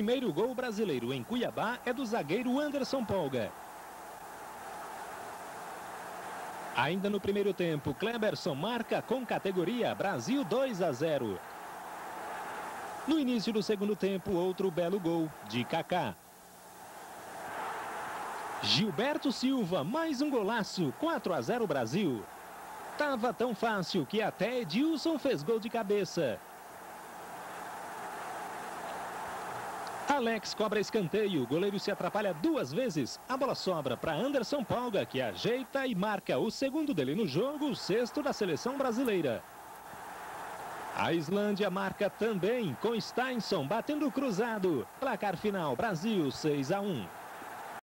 Primeiro gol brasileiro em Cuiabá é do zagueiro Anderson Polga. Ainda no primeiro tempo, Kleberson marca com categoria, Brasil 2-0. No início do segundo tempo, outro belo gol de Kaká. Gilberto Silva, mais um golaço, 4-0 Brasil. Tava tão fácil que até Edilson fez gol de cabeça. Alex cobra escanteio, o goleiro se atrapalha duas vezes. A bola sobra para Anderson Polga, que ajeita e marca o segundo dele no jogo, o sexto da seleção brasileira. A Islândia marca também, com Steinsson batendo cruzado. Placar final, Brasil 6-1.